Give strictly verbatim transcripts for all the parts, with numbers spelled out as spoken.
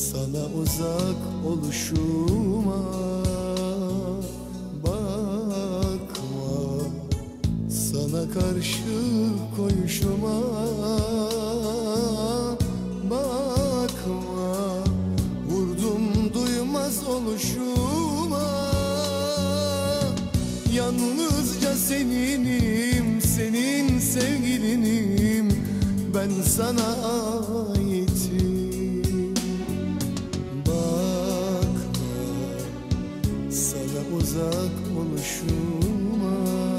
sana uzak oluşuma bakma, sana karşı koyuşuma bakma, vurdum duymaz oluşuma. Yalnızca seninim, senin sevgilinim, ben sana aitim. Bakma, sana uzak oluşuma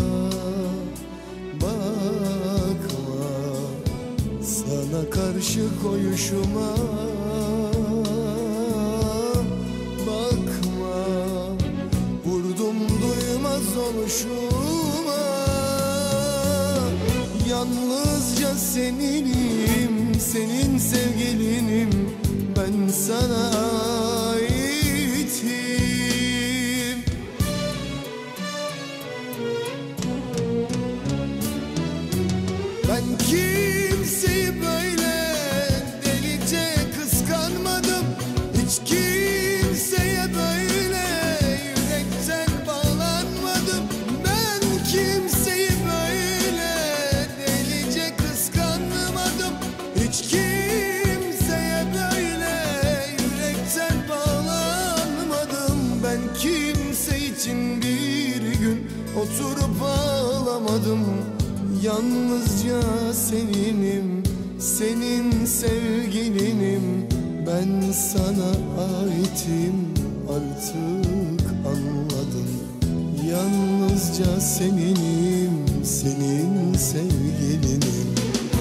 bakma, sana karşı koyuşuma bakma, vurdum duymaz oluşuma. Yalnızca seninim, senin sevgilinim, ben sana aitim. Ben kimseyi böyle delice kıskanmadım, hiç kimseye böyle yürekten bağlanmadım. Ben kimseyi böyle delice kıskanmadım, hiç kimseye böyle yürekten bağlanmadım. Ben kimse için bir gün oturup ağlamadım. Yalnızca seninim, senin sevgilinim, ben sana aitim, artık anladım. Yalnızca seninim, senin sevgilinim.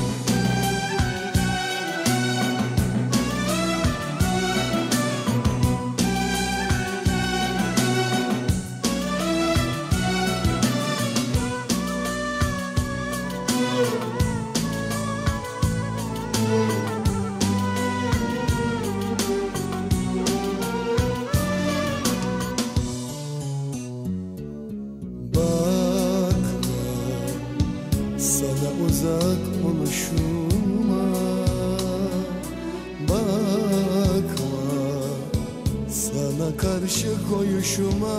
Sana uzak oluşuma bakma, sana karşı koyuşuma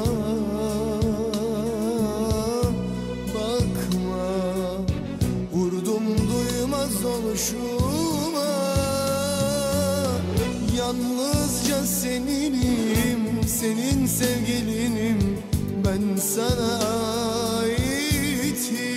bakma, vurdum duymaz oluşuma. Yalnızca seninim, senin sevgilinim, ben sana aitim.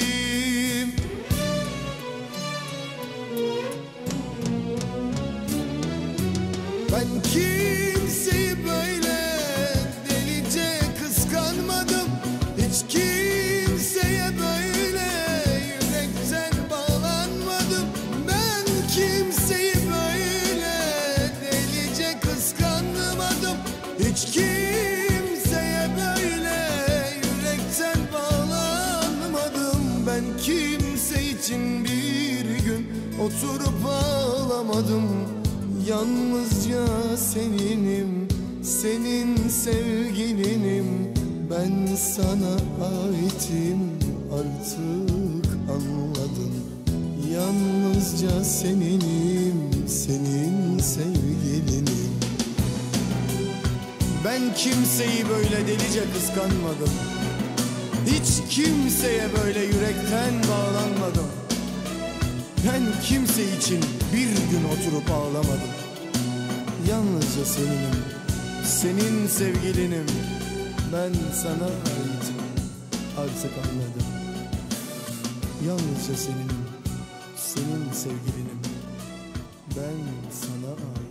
Ben kimseyi böyle delice kıskanmadım, hiç kimseye böyle yürekten bağlanmadım. Ben kimseyi böyle delice kıskanmadım, hiç kimseye böyle yürekten bağlanmadım. Ben kimse için bir gün oturup ağlamadım. Yalnızca seninim, senin sevgilinim, ben sana aitim, artık anladım. Yalnızca seninim, senin sevgilinim. Ben kimseyi böyle delice kıskanmadım, hiç kimseye böyle yürekten bağlanmadım. Ben kimse için bir gün oturup ağlamadım. Yalnızca seninim, senin sevgilinim, ben sana aitim, artık anladım. Yalnızca seninim, senin sevgilinim, ben sana aitim.